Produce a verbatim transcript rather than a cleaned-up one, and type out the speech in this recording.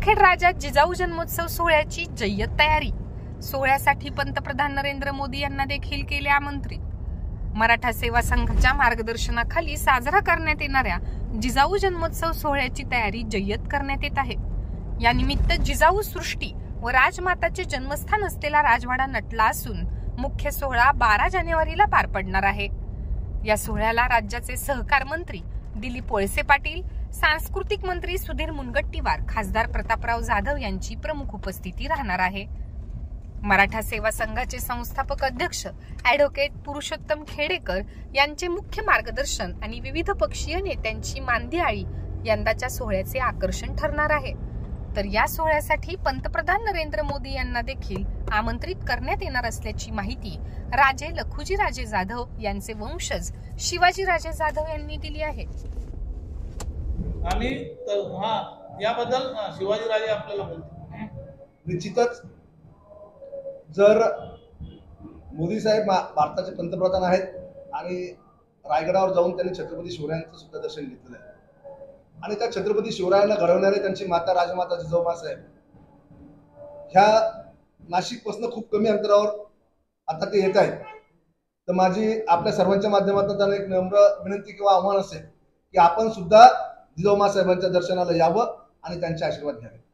सिंदखेड राजा जिजाऊ जन्मोत्सव सोहळ्याची जय्यत तयारी। सोहळ्यासाठी पंतप्रधान नरेंद्र मोदी यांना देखील केले आमंत्रित। मराठा सेवा संघाच्या मार्गदर्शनाखाली साजरा करण्यात येणाऱ्या जिजाऊ जन्मोत्सव सोहळ्याची तयारी जय्यत करण्यात येत आहे। या निमित्त जिजाऊ सृष्टी व राजमाताचे जन्मस्थान असलेला राजवाडा नटला असून मुख्य सोहळा बारा जानेवारीला पार पडणार आहे। या सोहळ्याला राज्याचे सहकार मंत्री दिलीप वळसे पाटील, सांस्कृतिक मंत्री सुधीर मुनगंटीवार, खासदार प्रतापराव जाधव यांची प्रमुख उपस्थिती राहणार आहे। मराठा सेवा संघाचे संस्थापक अध्यक्ष ॲडव्होकेट पुरुषोत्तम खेडेकर यांचे मुख्य मार्गदर्शन आणि विविध पक्षीय नेत्यांची मांदियाळी यंदाच्या सोहळ्याचे आकर्षण ठरणार आहे। तर या सोहळ्यासाठी पंतप्रधान नरेंद्र मोदी यांना देखील आमंत्रित करण्यात येणार असल्याची माहिती राजे लखुजी राजे जाधव यांचे वंशज शिवाजी राजे जाधव यांनी दिली आहे। आणि हा याबद्दल शिवाजी राजे आपल्याला बोलतो। निश्चितच जर मोदी साहेब भारताचे पंतप्रधान आहेत आणि रायगडावर जाऊन त्यांनी छत्रपती शिवरायांचं सुद्धा दर्शन घेतलेलं आहे आणि त्या छत्रपती शिवरायांना घडवणारे त्यांची माता राजमाता जिजाऊ साहेब ह्या नाशिक पासून खूप कमी अंतरावर आता ते येत आहेत। तर माझी आपल्या सर्वांच्या माध्यमातून एक नम्र विनंती किंवा आव्हान असेल की आपण सुद्धा जिजाऊ साहेबांच्या दर्शनाला यावं आणि त्यांचे आशीर्वाद घ्यावे।